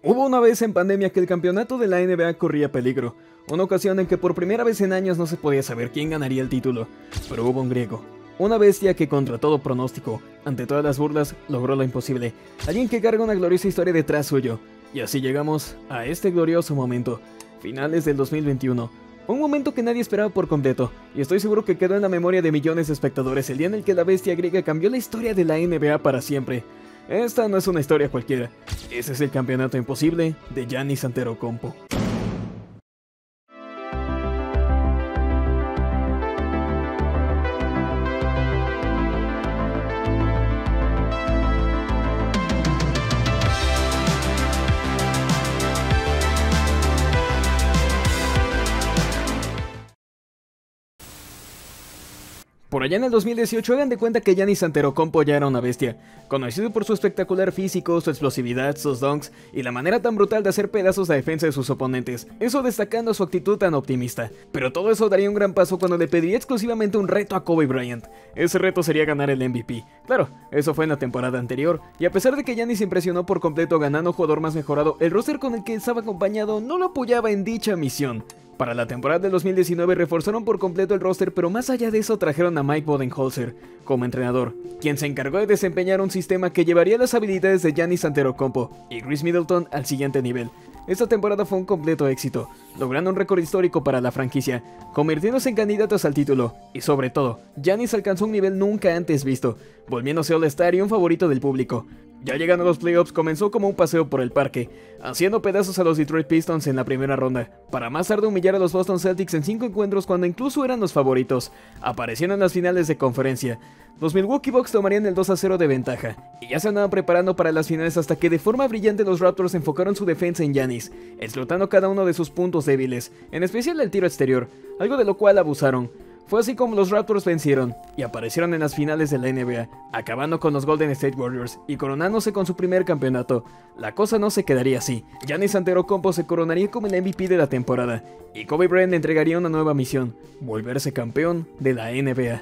Hubo una vez en pandemia que el campeonato de la NBA corría peligro, una ocasión en que por primera vez en años no se podía saber quién ganaría el título, pero hubo un griego, una bestia que contra todo pronóstico, ante todas las burlas, logró lo imposible, alguien que carga una gloriosa historia detrás suyo, y así llegamos a este glorioso momento, finales del 2021, un momento que nadie esperaba por completo, y estoy seguro que quedó en la memoria de millones de espectadores el día en el que la bestia griega cambió la historia de la NBA para siempre. Esta no es una historia cualquiera, ese es el campeonato imposible de Giannis Antetokounmpo. Por allá en el 2018 hagan de cuenta que Giannis Antetokounmpo ya era una bestia, conocido por su espectacular físico, su explosividad, sus dunks y la manera tan brutal de hacer pedazos la defensa de sus oponentes, eso destacando su actitud tan optimista. Pero todo eso daría un gran paso cuando le pediría exclusivamente un reto a Kobe Bryant. Ese reto sería ganar el MVP. Claro, eso fue en la temporada anterior, y a pesar de que Giannis impresionó por completo ganando jugador más mejorado, el roster con el que estaba acompañado no lo apoyaba en dicha misión. Para la temporada del 2019 reforzaron por completo el roster, pero más allá de eso trajeron a Mike Budenholzer como entrenador, quien se encargó de desempeñar un sistema que llevaría las habilidades de Giannis Antetokounmpo y Chris Middleton al siguiente nivel. Esta temporada fue un completo éxito, logrando un récord histórico para la franquicia, convirtiéndose en candidatos al título, y sobre todo, Giannis alcanzó un nivel nunca antes visto, volviéndose All-Star y un favorito del público. Ya llegando a los playoffs comenzó como un paseo por el parque, haciendo pedazos a los Detroit Pistons en la primera ronda, para más tarde humillar a los Boston Celtics en 5 encuentros cuando incluso eran los favoritos, apareciendo en las finales de conferencia. Los Milwaukee Bucks tomarían el 2-0 de ventaja, y ya se andaban preparando para las finales hasta que de forma brillante los Raptors enfocaron su defensa en Giannis, explotando cada uno de sus puntos débiles, en especial el tiro exterior, algo de lo cual abusaron. Fue así como los Raptors vencieron y aparecieron en las finales de la NBA, acabando con los Golden State Warriors y coronándose con su primer campeonato. La cosa no se quedaría así, Giannis Antetokounmpo se coronaría como el MVP de la temporada, y Kobe Bryant le entregaría una nueva misión, volverse campeón de la NBA.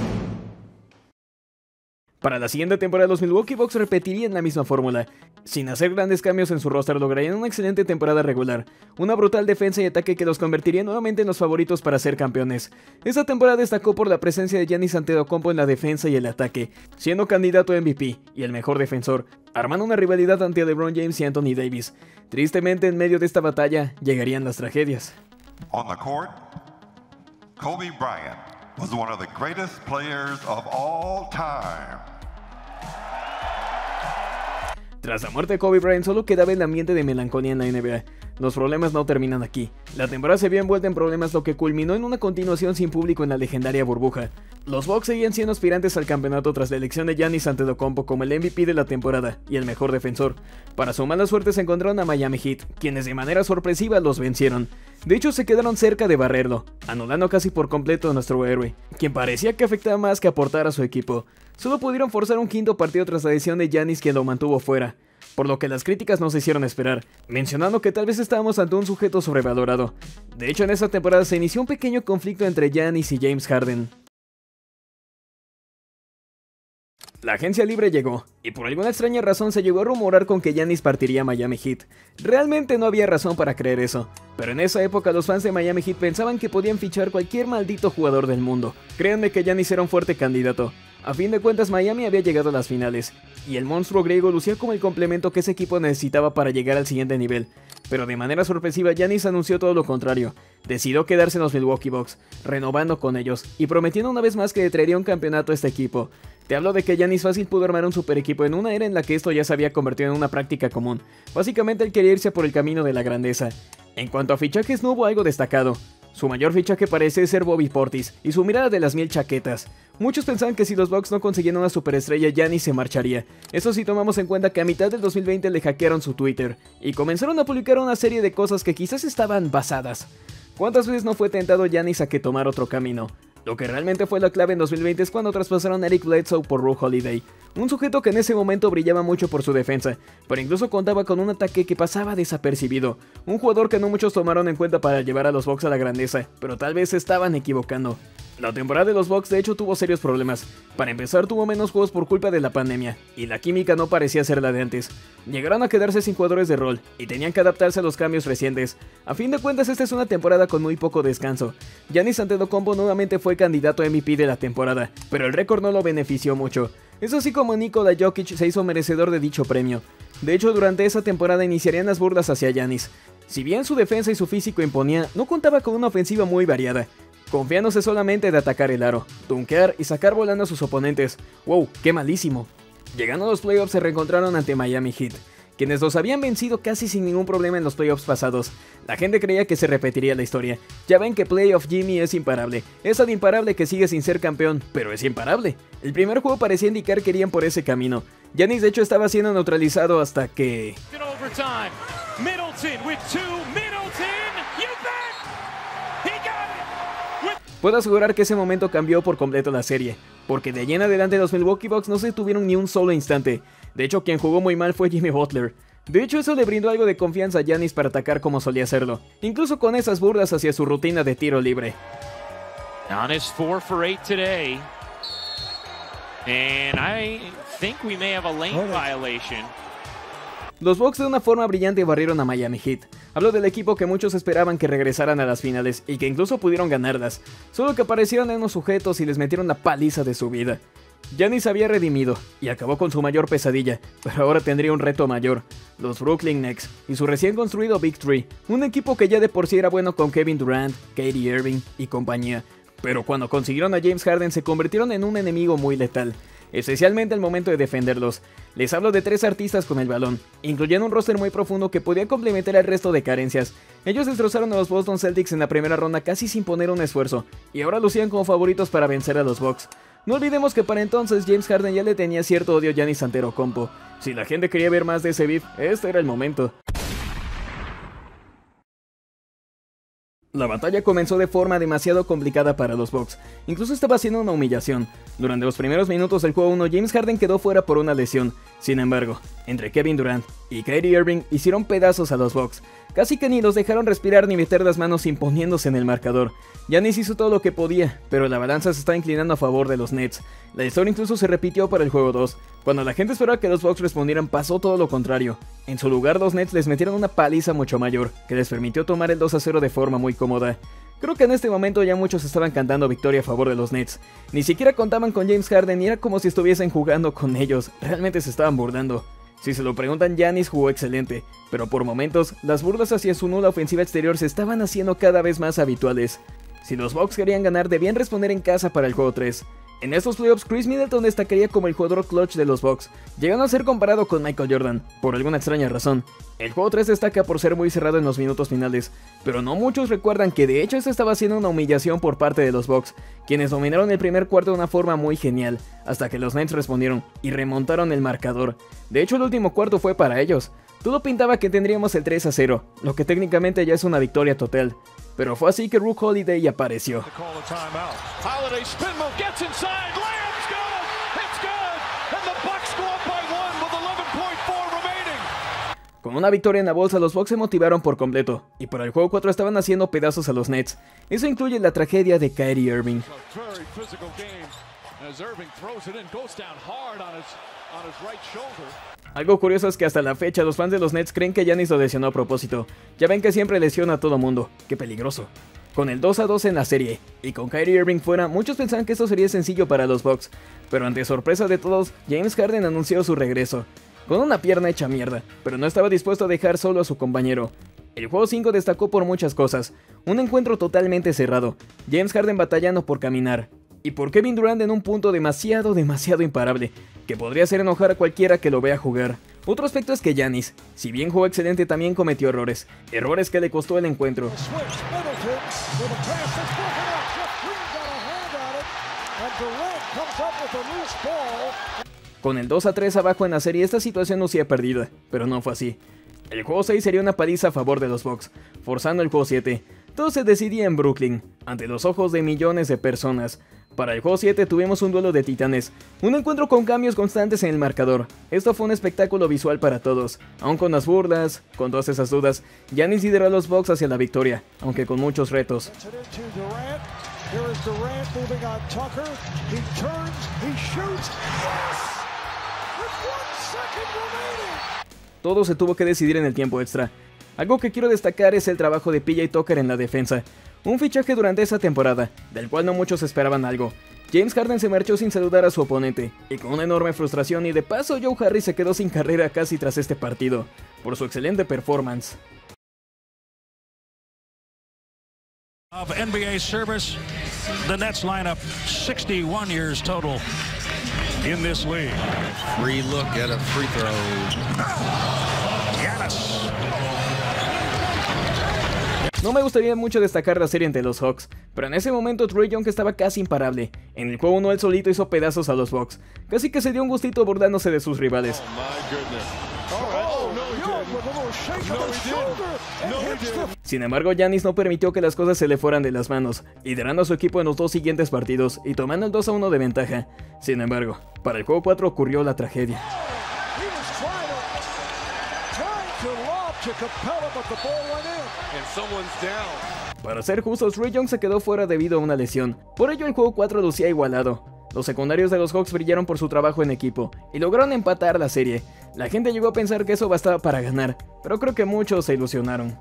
Para la siguiente temporada los Milwaukee Bucks repetirían la misma fórmula. Sin hacer grandes cambios en su roster lograrían una excelente temporada regular, una brutal defensa y ataque que los convertiría nuevamente en los favoritos para ser campeones. Esta temporada destacó por la presencia de Giannis Antetokounmpo en la defensa y el ataque, siendo candidato a MVP y el mejor defensor, armando una rivalidad ante LeBron James y Anthony Davis. Tristemente, en medio de esta batalla llegarían las tragedias. On the court, Kobe Bryant was one of the greatest players of all time. Tras la muerte de Kobe Bryant solo quedaba el ambiente de melancolía en la NBA. Los problemas no terminan aquí. La temporada se vio envuelta en problemas, lo que culminó en una continuación sin público en la legendaria burbuja. Los Bucks seguían siendo aspirantes al campeonato tras la elección de Giannis Antetokounmpo como el MVP de la temporada y el mejor defensor. Para su mala suerte se encontraron a Miami Heat, quienes de manera sorpresiva los vencieron. De hecho se quedaron cerca de barrerlo, anulando casi por completo a nuestro héroe, quien parecía que afectaba más que aportar a su equipo. Solo pudieron forzar un quinto partido tras la decisión de Giannis, quien lo mantuvo fuera, por lo que las críticas no se hicieron esperar, mencionando que tal vez estábamos ante un sujeto sobrevalorado. De hecho, en esta temporada se inició un pequeño conflicto entre Giannis y James Harden. La agencia libre llegó, y por alguna extraña razón se llegó a rumorar con que Giannis partiría a Miami Heat. Realmente no había razón para creer eso, pero en esa época los fans de Miami Heat pensaban que podían fichar cualquier maldito jugador del mundo. Créanme que Giannis era un fuerte candidato. A fin de cuentas Miami había llegado a las finales, y el monstruo griego lucía como el complemento que ese equipo necesitaba para llegar al siguiente nivel. Pero de manera sorpresiva Giannis anunció todo lo contrario, decidió quedarse en los Milwaukee Bucks, renovando con ellos, y prometiendo una vez más que le traería un campeonato a este equipo. Te hablo de que Giannis fácil pudo armar un super equipo en una era en la que esto ya se había convertido en una práctica común. Básicamente él quería irse por el camino de la grandeza. En cuanto a fichajes no hubo algo destacado. Su mayor fichaje parece ser Bobby Portis y su mirada de las 1000 chaquetas. Muchos pensaban que si los Bucks no conseguían una superestrella, Giannis se marcharía. Eso sí tomamos en cuenta que a mitad del 2020 le hackearon su Twitter y comenzaron a publicar una serie de cosas que quizás estaban basadas. ¿Cuántas veces no fue tentado Giannis a que tomara otro camino? Lo que realmente fue la clave en 2020 es cuando traspasaron a Eric Bledsoe por Jrue Holiday, un sujeto que en ese momento brillaba mucho por su defensa, pero incluso contaba con un ataque que pasaba desapercibido, un jugador que no muchos tomaron en cuenta para llevar a los Bucks a la grandeza, pero tal vez se estaban equivocando. La temporada de los Bucks de hecho tuvo serios problemas. Para empezar, tuvo menos juegos por culpa de la pandemia, y la química no parecía ser la de antes. Llegaron a quedarse sin jugadores de rol, y tenían que adaptarse a los cambios recientes. A fin de cuentas, esta es una temporada con muy poco descanso. Giannis Antetokounmpo nuevamente fue candidato a MVP de la temporada, pero el récord no lo benefició mucho. Es así como Nikola Jokic se hizo merecedor de dicho premio. De hecho, durante esa temporada iniciarían las burlas hacia Giannis. Si bien su defensa y su físico imponía, no contaba con una ofensiva muy variada, confiándose solamente de atacar el aro, dunkear y sacar volando a sus oponentes. ¡Wow! ¡Qué malísimo! Llegando a los playoffs se reencontraron ante Miami Heat, quienes los habían vencido casi sin ningún problema en los playoffs pasados. La gente creía que se repetiría la historia. Ya ven que Playoff Jimmy es imparable. Es tan imparable que sigue sin ser campeón, pero es imparable. El primer juego parecía indicar que irían por ese camino. Giannis de hecho estaba siendo neutralizado hasta que... Puedo asegurar que ese momento cambió por completo la serie, porque de allí en adelante los Milwaukee Bucks no se detuvieron ni un solo instante. De hecho, quien jugó muy mal fue Jimmy Butler. De hecho, eso le brindó algo de confianza a Giannis para atacar como solía hacerlo, incluso con esas burlas hacia su rutina de tiro libre. Giannis 4 for 8 today. And I think we may have a lane violation. Los Bucks de una forma brillante barrieron a Miami Heat. Hablo del equipo que muchos esperaban que regresaran a las finales y que incluso pudieron ganarlas, solo que aparecieron en unos sujetos y les metieron la paliza de su vida. Giannis se había redimido y acabó con su mayor pesadilla, pero ahora tendría un reto mayor: los Brooklyn Nets y su recién construido Big Three, un equipo que ya de por sí era bueno con Kevin Durant, Kyrie Irving y compañía, pero cuando consiguieron a James Harden se convirtieron en un enemigo muy letal, especialmente al momento de defenderlos. Les hablo de 3 artistas con el balón, incluyendo un roster muy profundo que podía complementar al resto de carencias. Ellos destrozaron a los Boston Celtics en la primera ronda casi sin poner un esfuerzo, y ahora lucían como favoritos para vencer a los Bucks. No olvidemos que para entonces James Harden ya le tenía cierto odio a Giannis Antetokounmpo. Si la gente quería ver más de ese beef, este era el momento. La batalla comenzó de forma demasiado complicada para los Bucks, incluso estaba siendo una humillación. Durante los primeros minutos del juego 1, James Harden quedó fuera por una lesión. Sin embargo, entre Kevin Durant y Kyrie Irving hicieron pedazos a los Bucks. Casi que ni los dejaron respirar ni meter las manos imponiéndose en el marcador. Giannis hizo todo lo que podía, pero la balanza se está inclinando a favor de los Nets. La historia incluso se repitió para el juego 2. Cuando la gente esperaba que los Bucks respondieran, pasó todo lo contrario. En su lugar, los Nets les metieron una paliza mucho mayor, que les permitió tomar el 2-0 de forma muy cómoda. Creo que en este momento ya muchos estaban cantando victoria a favor de los Nets. Ni siquiera contaban con James Harden y era como si estuviesen jugando con ellos. Realmente se estaban burlando. Si se lo preguntan, Giannis jugó excelente, pero por momentos, las burlas hacia su nula ofensiva exterior se estaban haciendo cada vez más habituales. Si los Bucks querían ganar, debían responder en casa para el juego 3. En estos playoffs, Chris Middleton destacaría como el jugador clutch de los Bucks, llegando a ser comparado con Michael Jordan, por alguna extraña razón. El juego 3 destaca por ser muy cerrado en los minutos finales, pero no muchos recuerdan que de hecho esto estaba siendo una humillación por parte de los Bucks, quienes dominaron el primer cuarto de una forma muy genial, hasta que los Nets respondieron y remontaron el marcador. De hecho, el último cuarto fue para ellos. Todo pintaba que tendríamos el 3-0, lo que técnicamente ya es una victoria total. Pero fue así que Jrue Holiday apareció. Con una victoria en la bolsa, los Bucks se motivaron por completo, y para el juego 4 estaban haciendo pedazos a los Nets. Eso incluye la tragedia de Kyrie Irving. Algo curioso es que hasta la fecha los fans de los Nets creen que Giannis lo lesionó a propósito. Ya ven que siempre lesiona a todo mundo. ¡Qué peligroso! Con el 2-2 en la serie, y con Kyrie Irving fuera, muchos pensaban que esto sería sencillo para los Bucks. Pero ante sorpresa de todos, James Harden anunció su regreso. Con una pierna hecha mierda, pero no estaba dispuesto a dejar solo a su compañero. El juego 5 destacó por muchas cosas. Un encuentro totalmente cerrado, James Harden batallando por caminar, y por Kevin Durant en un punto demasiado imparable, que podría hacer enojar a cualquiera que lo vea jugar. Otro aspecto es que Giannis, si bien jugó excelente, también cometió errores que le costó el encuentro. Con el 2-3 abajo en la serie, esta situación lucía perdida, pero no fue así. El juego 6 sería una paliza a favor de los Bucks, forzando el juego 7. Todo se decidía en Brooklyn, ante los ojos de millones de personas. Para el juego 7 tuvimos un duelo de titanes, un encuentro con cambios constantes en el marcador. Esto fue un espectáculo visual para todos, aun con las burlas, con todas esas dudas. Giannis lideró a los Bucks hacia la victoria, aunque con muchos retos. Here is Durant moving on Tucker. He turns, he shoots. Yes! With 1 second remaining. Todo se tuvo que decidir en el tiempo extra. Algo que quiero destacar es el trabajo de PJ Tucker en la defensa. Un fichaje durante esa temporada, del cual no muchos esperaban algo. James Harden se marchó sin saludar a su oponente, y con una enorme frustración, y de paso Joe Harris se quedó sin carrera casi tras este partido, por su excelente performance. Of NBA service, the Nets lineup 61 years total in this league. Free look at a free throw. Giannis. No me gustaría mucho destacar la serie entre los Hawks, pero en ese momento Trae Young estaba casi imparable. En el juego 1 él solito hizo pedazos a los Bucks, casi que se dio un gustito burlándose de sus rivales. Sin embargo, Giannis no permitió que las cosas se le fueran de las manos, liderando a su equipo en los 2 siguientes partidos y tomando el 2-1 de ventaja. Sin embargo, para el juego 4 ocurrió la tragedia. Para ser justos, Trae Young se quedó fuera debido a una lesión. Por ello el juego 4 lucía igualado. Los secundarios de los Hawks brillaron por su trabajo en equipo y lograron empatar la serie. La gente llegó a pensar que eso bastaba para ganar, pero creo que muchos se ilusionaron.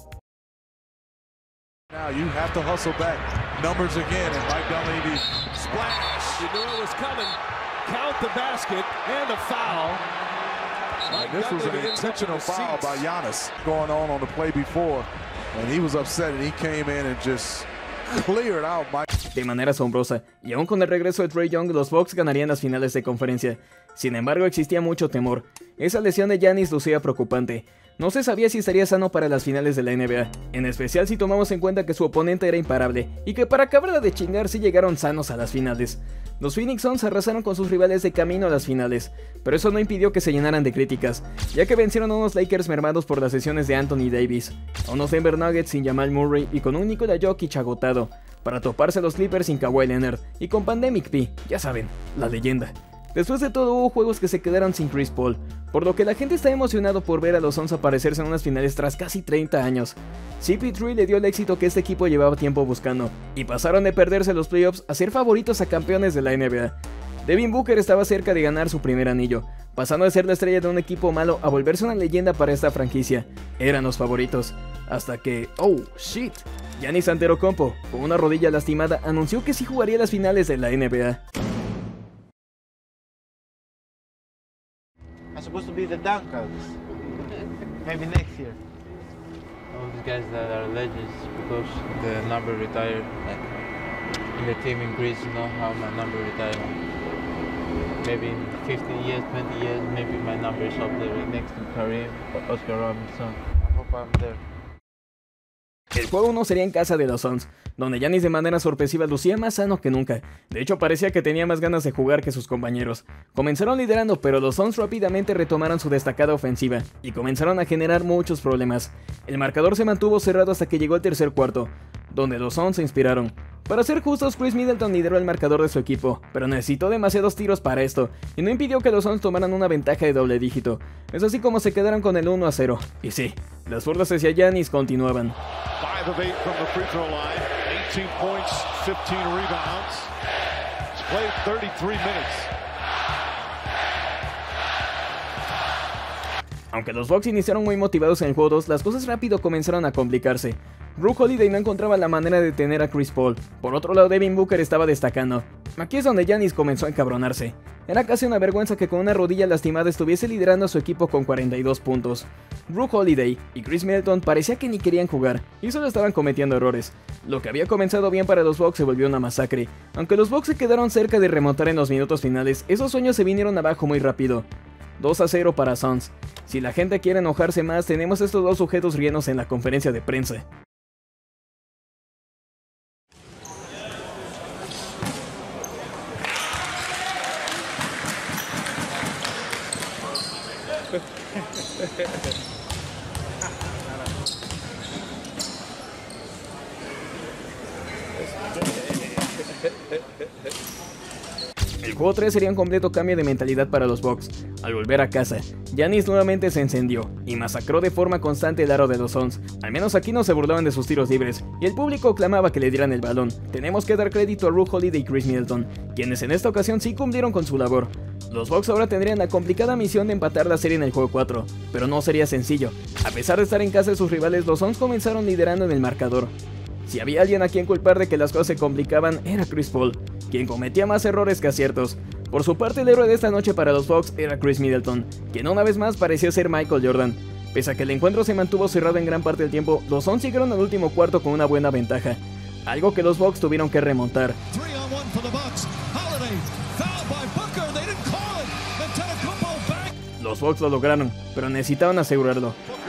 Now you have to hustle back. Numbers again, and Mike Dunleavy Splash. You knew it was coming. Count the basket and the foul. And this was an intentional foul by Giannis going on the play before, and he was upset, and he came in and just cleared out Mike. De manera asombrosa, y aún con el regreso de Trae Young, los Bucks ganarían las finales de conferencia. Sin embargo, existía mucho temor. Esa lesión de Giannis lucía preocupante. No se sabía si estaría sano para las finales de la NBA, en especial si tomamos en cuenta que su oponente era imparable, y que para acabarla de chingar sí llegaron sanos a las finales. Los Phoenix Suns arrasaron con sus rivales de camino a las finales, pero eso no impidió que se llenaran de críticas, ya que vencieron a unos Lakers mermados por las lesiones de Anthony Davis, a unos Denver Nuggets sin Jamal Murray y con un Nikola Jokic agotado, para toparse a los Clippers sin Kawhi Leonard y con Pandemic P, ya saben, la leyenda. Después de todo hubo juegos que se quedaron sin Chris Paul, por lo que la gente está emocionado por ver a los Suns aparecerse en unas finales tras casi 30 años. CP3 le dio el éxito que este equipo llevaba tiempo buscando, y pasaron de perderse los playoffs a ser favoritos a campeones de la NBA. Devin Booker estaba cerca de ganar su primer anillo, pasando de ser la estrella de un equipo malo a volverse una leyenda para esta franquicia. Eran los favoritos, hasta que... ¡oh, shit! Giannis Antetokounmpo, con una rodilla lastimada, anunció que sí jugaría las finales de la NBA. I'm supposed to be the dunkers. Maybe next year. All these guys that are legends because the number retired. In the team in Greece, you know how my number retired. Maybe in 15 years, 20 years, maybe my number is up there next to Kareem or Oscar Robinson. I hope I'm there. El juego 1 sería en casa de los Suns, donde Giannis de manera sorpresiva lucía más sano que nunca. De hecho parecía que tenía más ganas de jugar que sus compañeros. Comenzaron liderando, pero los Suns rápidamente retomaron su destacada ofensiva y comenzaron a generar muchos problemas. El marcador se mantuvo cerrado hasta que llegó el tercer cuarto, donde los Suns se inspiraron. Para ser justos, Chris Middleton lideró el marcador de su equipo, pero necesitó demasiados tiros para esto, y no impidió que los Suns tomaran una ventaja de doble dígito. Es así como se quedaron con el 1-0. Y sí, las burlas hacia Giannis continuaban. 5 of 8 from the free throw line. 18 points, 15 rebounds. He's played 33 minutes. Aunque los Bucks iniciaron muy motivados en el juego 2, las cosas rápido comenzaron a complicarse. Jrue Holiday no encontraba la manera de detener a Chris Paul. Por otro lado, Devin Booker estaba destacando. Aquí es donde Giannis comenzó a encabronarse. Era casi una vergüenza que con una rodilla lastimada estuviese liderando a su equipo con 42 puntos. Jrue Holiday y Chris Middleton parecía que ni querían jugar, y solo estaban cometiendo errores. Lo que había comenzado bien para los Bucks se volvió una masacre. Aunque los Bucks se quedaron cerca de remontar en los minutos finales, esos sueños se vinieron abajo muy rápido. 2-0 para Suns. Si la gente quiere enojarse más, tenemos estos dos sujetos riéndose en la conferencia de prensa. El juego 3 sería un completo cambio de mentalidad para los Bucks. Al volver a casa, Giannis nuevamente se encendió y masacró de forma constante el aro de los Suns. Al menos aquí no se burlaban de sus tiros libres, y el público clamaba que le dieran el balón. Tenemos que dar crédito a Jrue Holiday y Chris Middleton, quienes en esta ocasión sí cumplieron con su labor. Los Bucks ahora tendrían la complicada misión de empatar la serie en el juego 4, pero no sería sencillo. A pesar de estar en casa de sus rivales, los Suns comenzaron liderando en el marcador. Si había alguien a quien culpar de que las cosas se complicaban, era Chris Paul, quien cometía más errores que aciertos. Por su parte, el héroe de esta noche para los Bucks era Chris Middleton, quien una vez más parecía ser Michael Jordan. Pese a que el encuentro se mantuvo cerrado en gran parte del tiempo, los Suns llegaron al último cuarto con una buena ventaja, algo que los Bucks tuvieron que remontar. Los Bucks lo lograron, pero necesitaban asegurarlo.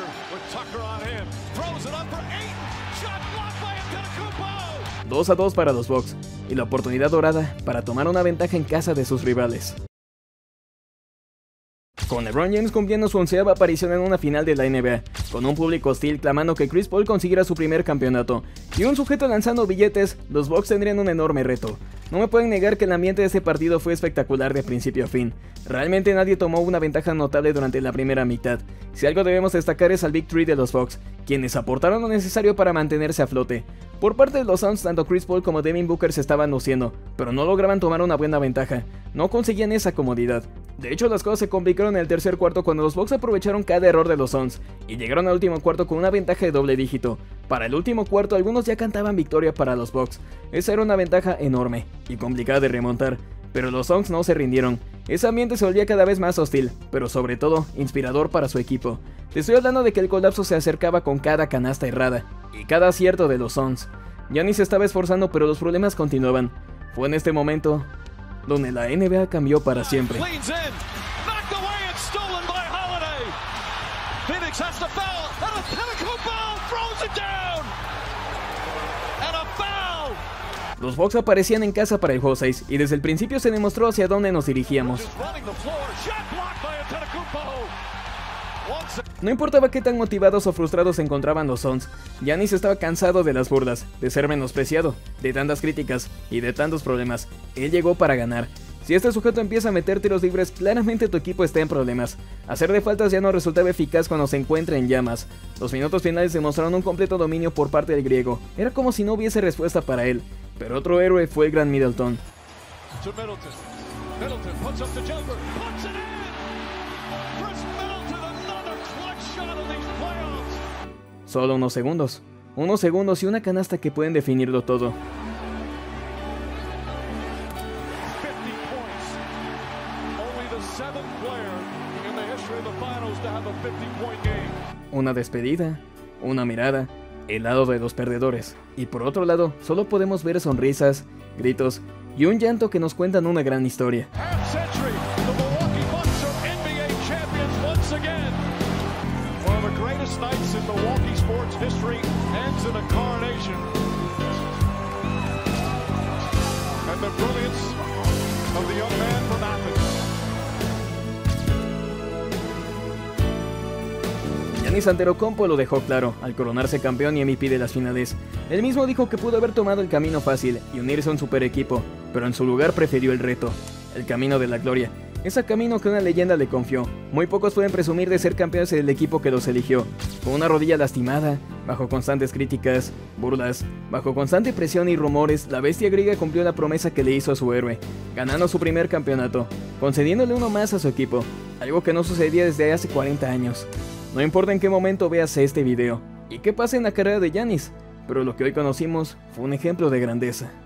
2-2 para los Bucks, y la oportunidad dorada para tomar una ventaja en casa de sus rivales. Con LeBron James cumpliendo su 11ª aparición en una final de la NBA, con un público hostil clamando que Chris Paul consiguiera su primer campeonato, y un sujeto lanzando billetes, los Bucks tendrían un enorme reto. No me pueden negar que el ambiente de ese partido fue espectacular de principio a fin. Realmente nadie tomó una ventaja notable durante la primera mitad. Si algo debemos destacar es al Big Three de los Bucks, quienes aportaron lo necesario para mantenerse a flote. Por parte de los Suns, tanto Chris Paul como Devin Booker se estaban luciendo, pero no lograban tomar una buena ventaja. No conseguían esa comodidad. De hecho, las cosas se complicaron en el tercer cuarto cuando los Bucks aprovecharon cada error de los Suns y llegaron al último cuarto con una ventaja de doble dígito. Para el último cuarto, algunos ya cantaban victoria para los Bucks. Esa era una ventaja enorme y complicada de remontar, pero los Suns no se rindieron. Ese ambiente se volvía cada vez más hostil, pero sobre todo inspirador para su equipo. Te estoy hablando de que el colapso se acercaba con cada canasta errada y cada acierto de los Suns. Giannis se estaba esforzando, pero los problemas continuaban. Fue en este momento donde la NBA cambió para siempre. Los Bucks aparecían en casa para el juego 6 y desde el principio se demostró hacia dónde nos dirigíamos. No importaba qué tan motivados o frustrados se encontraban los Suns, Giannis estaba cansado de las burlas, de ser menospreciado, de tantas críticas y de tantos problemas. Él llegó para ganar. Si este sujeto empieza a meter tiros libres, claramente tu equipo está en problemas. Hacer de faltas ya no resultaba eficaz cuando se encuentra en llamas. Los minutos finales demostraron un completo dominio por parte del griego. Era como si no hubiese respuesta para él. Pero otro héroe fue el gran Middleton. Solo unos segundos. Unos segundos y una canasta que pueden definirlo todo. Una despedida, una mirada, el lado de los perdedores. Y por otro lado, solo podemos ver sonrisas, gritos y un llanto que nos cuentan una gran historia. Giannis Antetokounmpo lo dejó claro al coronarse campeón y MVP de las finales. Él mismo dijo que pudo haber tomado el camino fácil y unirse a un super equipo, pero en su lugar prefirió el reto, el camino de la gloria. Ese camino que una leyenda le confió. Muy pocos pueden presumir de ser campeones del equipo que los eligió. Con una rodilla lastimada, bajo constantes críticas, burlas, bajo constante presión y rumores, la bestia griega cumplió la promesa que le hizo a su héroe, ganando su primer campeonato, concediéndole uno más a su equipo, algo que no sucedía desde hace 40 años. No importa en qué momento veas este video y qué pasa en la carrera de Giannis, pero lo que hoy conocimos fue un ejemplo de grandeza.